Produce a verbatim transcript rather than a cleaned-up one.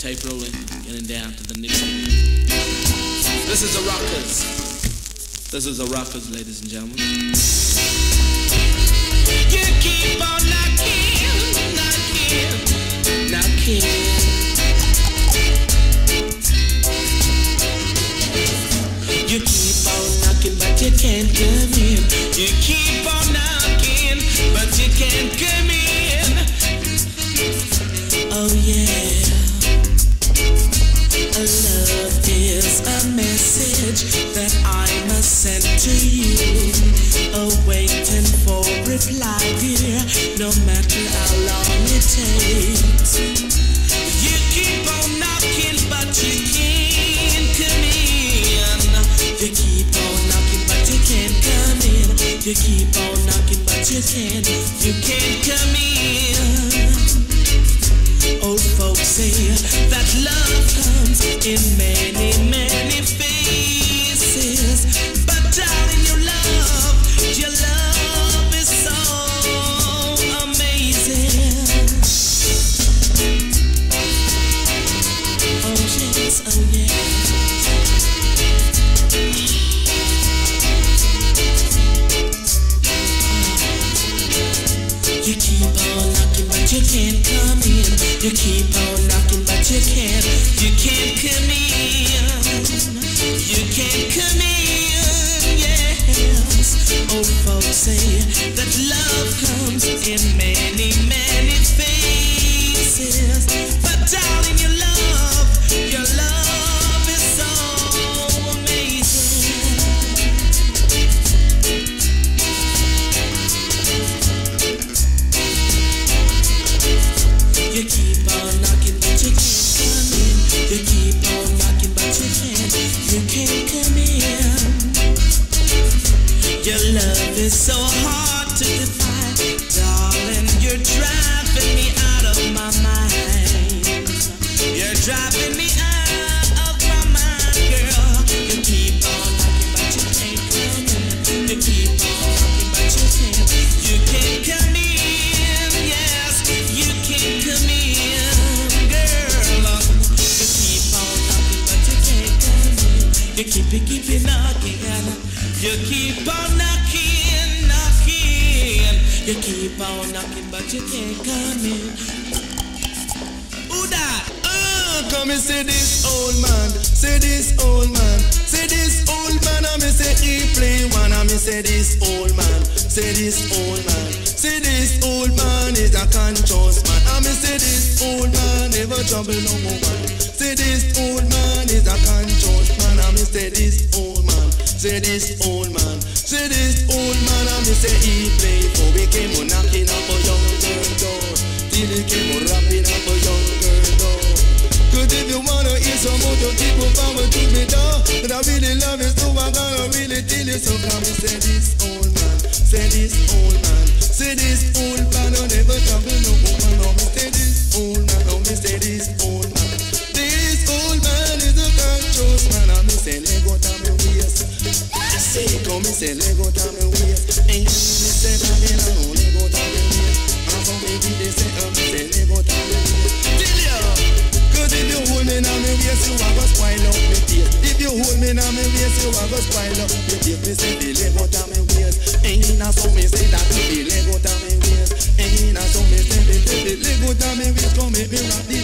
tape rolling, getting down to the nitty. This is the Rockers. This is the Rockers, ladies and gentlemen. You keep on knocking, knocking, knocking. You keep on knocking, but you can't come in. You keep on knocking, but you can't come in. Oh yeah. Love is a message that I must send to you. Awaiting for reply, dear, no matter how long it takes. You keep on knocking, but you can't come in. You keep on knocking, but you can't come in. You keep on knocking, but you can't. You can't come in. Old folks say that love comes in many, many faces. But darling, your love, your love is so amazing. Oh yes, oh yeah. You keep on knocking, but you can't come in. You keep on knocking, but you can't. You can't come in. You can't come in. Yes. Old folks say that love comes in many, many faces. But darling, your love, your love is so amazing. You keep on knocking, but you can't come in. You keep on knocking, but you can't. You can't come in. Your love is so hard to define, darling. You're driving me out of my mind. You're driving me out of my mind, girl. You keep on knocking, but you can't come in. You keep on knocking, but you can't. You can't come in. Yes, you can't come in, girl. You keep on knocking, but you can't come in. You keep it, keep it knocking. You keep on knocking, knocking. You keep on knocking, but you can't come in. Who that? Uh, come and say this old man, say this old man, say this old man. I me say he play one. I me say this old man, say this old man, say this old man is a conscious man. I me say this old man never trouble no woman. Say this old man is a conscious man. I me say this old man, say this old man, say this old man. I me say he play for we came on knocking up a young girl door, till he came on rapping up a young girl door. Cause if you wanna hear some more, you keep on forward to me door. But I really love it, so I gotta really tell you. So come and say this old man, say this old man, say this old man. I never trouble no woman. No me say this old man, no me say this old man. This old man is a conscious man. I me say Lego down my waist. I say come and say Lego down my waist. And you me say Babylon, no Lego down my waist. And so maybe they say um say Lego down my waist. Tell ya. Cause if you hold me now me waist, you a go spoil up me taste. If you hold me now me waist, you a go spoil up me taste. Me say the Lego down my waist. Ain't na so me say that the Lego down my waist. Ain't na so me say the the Lego down my waist. Come make me rock the